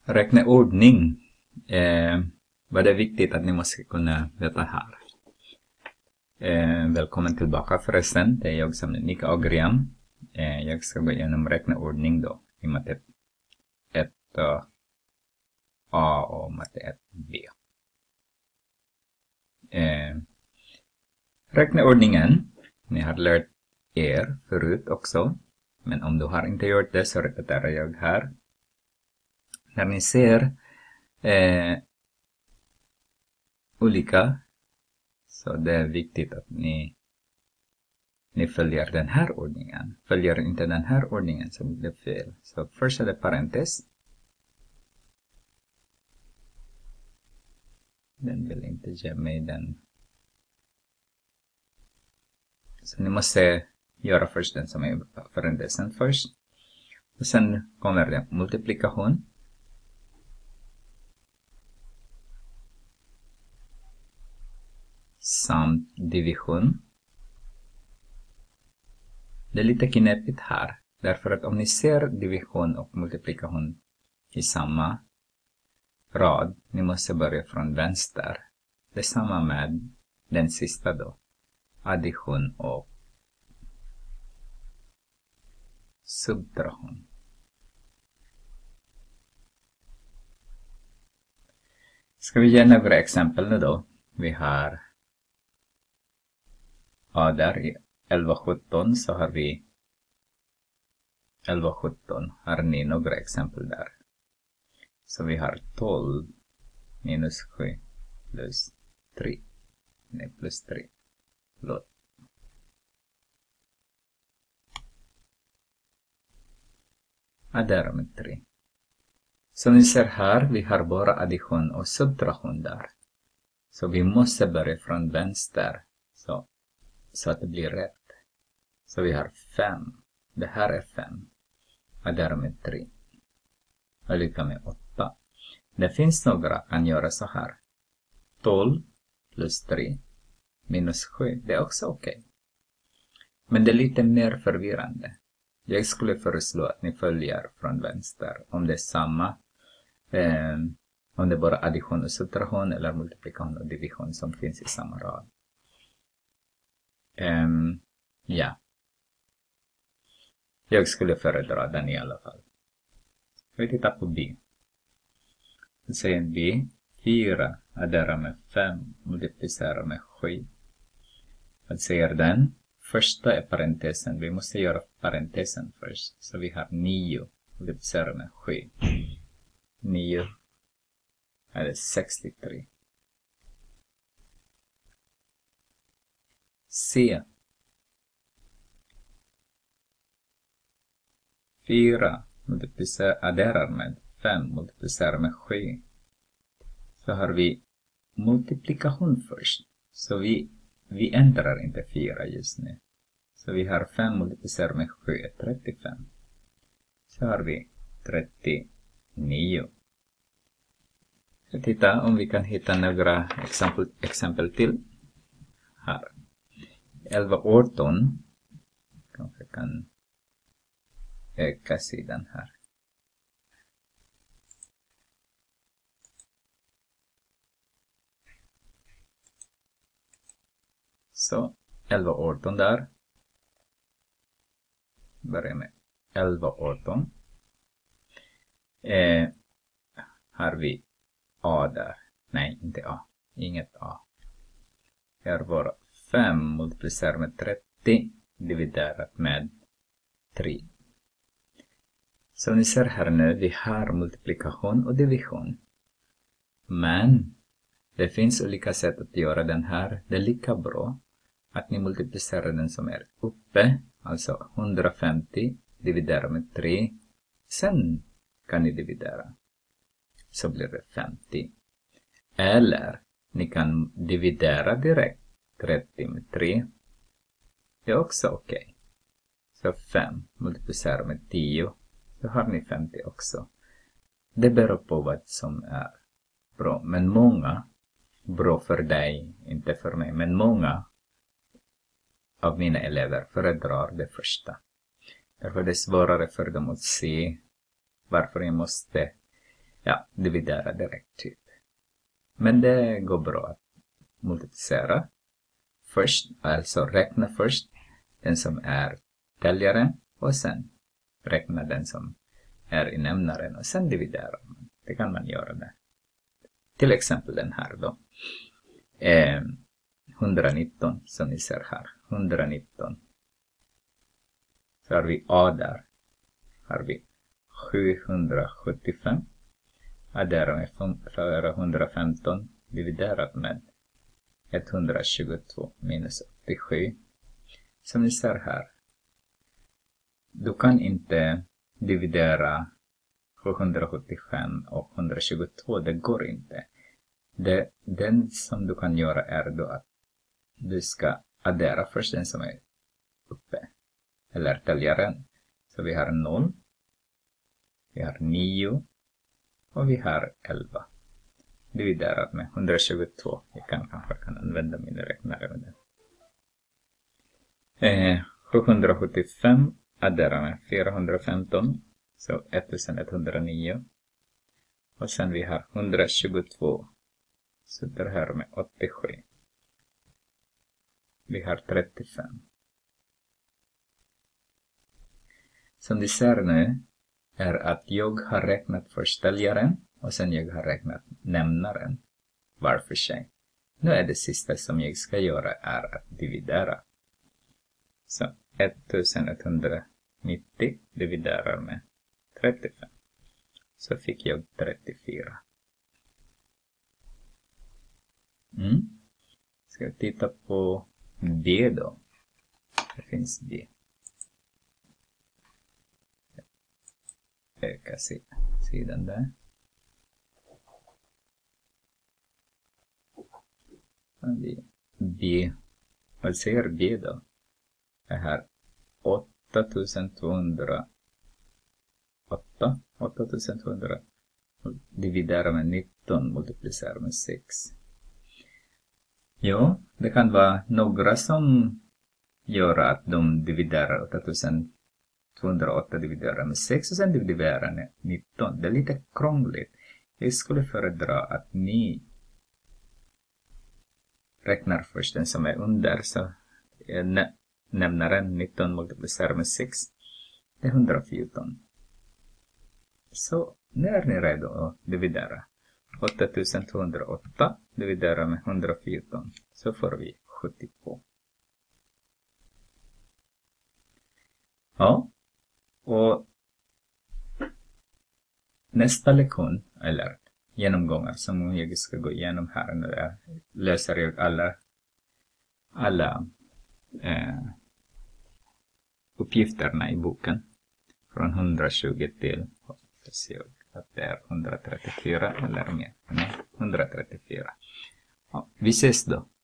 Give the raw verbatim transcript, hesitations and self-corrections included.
räkna ordning. Eh, vad det är viktigt att ni måste kunna veta här. Eh, välkommen tillbaka förresten. Det är jag som är Nika Agriam. Eh, jag ska gå igenom räkna ordning då. I matte ett uh, A och matte ett B. Eh, räkna ordningen. Ni har lärt er förut också. Men om du har inte gjort det så repeterar jag här. När ni ser eh, olika, så det är viktigt att ni, ni följer den här ordningen. Följer inte den här ordningen så blir det fel. Så först är det parentes. Den vill inte ge mig den. Så ni måste göra först den som är parentesen först. Och sen kommer det multiplikation. Samt division. Det är lite knepigt här. Därför att om ni ser division och multiplikation i samma rad. Ni måste börja från vänster. Det är samma med den sista då. Addition och subtraktion. Ska vi ge några exempel nu då. Vi har A där i elva sjutton så har vi elva sjutton. Har ni några exempel där? Så vi har tolv minus sju plus tre. Nej, plus tre. Förlåt. Addera med tre. Som ni ser här, vi har bara addition och subtraktion där. Så vi måste börja från vänster. Så, så att det blir rätt. Så vi har fem. Det här är fem. Addera med tre. Och lika med åtta. Det finns några kan göra så här. tolv plus tre minus sju. Det är också okej. Okay. Men det är lite mer förvirrande. Jag skulle föreslå att ni följer från vänster. Om det är samma. Eh, om det är bara addition och subtraktion eller multiplikation och division som finns i samma rad. Eh, ja. Jag skulle föredra den i alla fall. Vi tittar på B. Vi säger B. fyra addera med fem multiplicera med sju. Vad säger den? Första är parentesen. Vi måste göra parentesen först. Så vi har nio multiplicera med sju. nio är sextiotre. C. fyra multiplicera adderar med fem multiplicera med sju. Så har vi multiplikation först. Så vi, vi ändrar inte fyra just nu. Så vi har fem multiplicerat med sju är trettiofem. Så har vi trettionio. Så titta om vi kan hitta några exempel, exempel till. Här. elva arton. Kanske kan öka sidan här. Så, elva arton där. Börjar med elva arton. Eh, har vi A där. Nej, inte A. Inget A. Här var fem multiplicerat med trettio dividerat med tre. Så ni ser här nu, vi har multiplikation och division. Men det finns olika sätt att göra den här. Det är lika bra att ni multiplicerar den som är uppe, alltså hundrafemtio dividerat med tre. Sen kan ni dividera. Så blir det femtio. Eller ni kan dividera direkt trettio med tre. Det är också okej. Okay. Så fem multiplicerat med tio. Så har ni femtio också. Det beror på vad som är bra. Men många, bra för dig, inte för mig, men många av mina elever föredrar det första. Därför är det svårare för dem att se varför jag måste ja, dividera direkt typ. Men det går bra att multiplicera först, alltså räkna först den som är täljaren och sen räkna den som är i nämnaren och sen dividera. Det kan man göra med till exempel den här då. Eh, etthundranitton som ni ser här. etthundranitton. Så har vi A där. Har vi sjuhundrasjuttiofem. Adderar med fyrahundrafemton dividerat med etthundratjugotvå minus åttiosju. Som ni ser här. Du kan inte dividera sjuhundrasjuttiofem och etthundratjugotvå. Det går inte. Det, den som du kan göra är då att du ska addera först den som är uppe. Eller täljaren. Så vi har noll. Vi har nio. Och vi har elva. Dividerat med etthundratjugotvå. Jag kan kanske kan använda min räknare med det. Eh, sjuhundrasjuttiofem adderar med fyrahundrafemton. Så ettusenetthundranio. Och sen vi har etthundratjugotvå. Så det här med åttiosju. Vi har trettiofem. Som ni ser nu är att jag har räknat först täljaren och sen jag har räknat nämnaren var för sig. Nu är det sista som jag ska göra är att dividera. Så ettusenetthundranittio dividerar med trettiofem. Så fick jag trettiofyra. Mm. Ska vi titta på B då. Det finns B. Öka sidan där. B. Vad säger B då? Det här åttatusentvåhundraåtta. åttatusentvåhundra dividerar med nitton multiplicerar med sex. Jo, det kan vara några som gör att de dividerar åttatusentvåhundraåtta dividerar med sex och sen dividerar med nitton. Det är lite krångligt. Jag skulle föredra att ni räknar först den som är under. Så nä nämnaren nitton multiplicerar med sex. Det är etthundrafjorton. Så nu är ni redo att dividera. åttatusentvåhundraåtta dividerar med etthundrafjorton. Så får vi sjuttiotvå. Ja. Och nästa lektion, eller genomgångar som jag ska gå igenom här nu är, löser jag alla, alla eh, uppgifterna i boken. Från etthundratjugo till, att det är etthundratrettiofyra eller mer. Nej, etthundratrettiofyra. Ja, vi ses då.